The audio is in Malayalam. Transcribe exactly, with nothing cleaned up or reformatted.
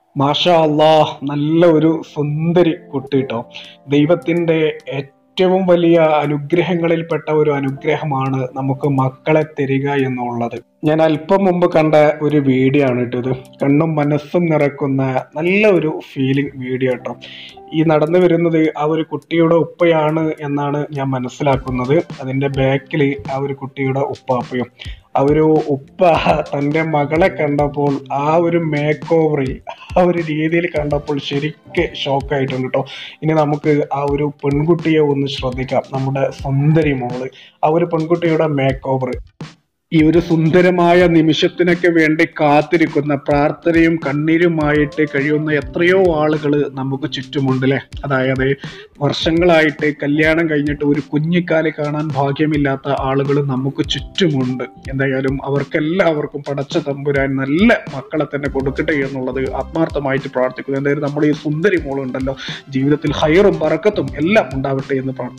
മാഷാ അല്ലാഹ്, നല്ല ഒരു സുന്ദരി കുട്ടി ട്ടോ. ദൈവത്തിന്റെ ഏറ്റവും വലിയ അനുഗ്രഹങ്ങളിൽപ്പെട്ട ഒരു അനുഗ്രഹമാണ് നമുക്ക് മക്കളെ തരിക എന്നുള്ളത്. ഞാൻ അല്പം മുമ്പ് കണ്ട ഒരു വീഡിയോ ആണ് ട്ടോ ഇത്. കണ്ണും മനസ്സും നിറക്കുന്ന നല്ല ഒരു ഫീലിംഗ് വീഡിയോ ട്ടോ. ഈ നടന്നു വരുന്നത് ആ ഒരു കുട്ടിയുടെ ഉപ്പയാണ് എന്നാണ് ഞാൻ മനസ്സിലാക്കുന്നത്. അതിന്റെ ബാക്കിൽ ആ ഒരു കുട്ടിയുടെ ഉപ്പാപ്പയും. ആ ഒരു ഉപ്പ തൻ്റെ മകളെ കണ്ടപ്പോൾ ആ ഒരു മേക്ക് ഓവറിൽ ആ ഒരു രീതിയിൽ കണ്ടപ്പോൾ ശരിക്ക് ഷോക്കായിട്ടുണ്ട് കേട്ടോ. ഇനി നമുക്ക് ആ ഒരു പെൺകുട്ടിയെ ഒന്ന് ശ്രദ്ധിക്കാം. നമ്മുടെ സുന്ദരി മോള്, ആ ഒരു പെൺകുട്ടിയുടെ മേക്ക് ഓവർ. ഈ ഒരു സുന്ദരമായ നിമിഷത്തിനൊക്കെ വേണ്ടി കാത്തിരിക്കുന്ന, പ്രാർത്ഥനയും കണ്ണീരുമായിട്ട് കഴിയുന്ന എത്രയോ ആളുകൾ നമുക്ക് ചുറ്റുമുണ്ട് അല്ലേ. അതായത് വർഷങ്ങളായിട്ട് കല്യാണം കഴിഞ്ഞിട്ട് ഒരു കുഞ്ഞിക്കാല് കാണാൻ ഭാഗ്യമില്ലാത്ത ആളുകൾ നമുക്ക് ചുറ്റുമുണ്ട്. എന്തായാലും അവർക്കെല്ലാവർക്കും പടച്ച തമ്പുരാൻ നല്ല മക്കളെ തന്നെ കൊടുക്കട്ടെ എന്നുള്ളത് ആത്മാർത്ഥമായിട്ട് പ്രാർത്ഥിക്കുന്നു. എന്തായാലും നമ്മുടെ ഈ സുന്ദരി മോളുണ്ടല്ലോ, ജീവിതത്തിൽ ഹൈറും ബറക്കത്തും എല്ലാം ഉണ്ടാവട്ടെ എന്ന് പ്രാർത്ഥിക്കുന്നു.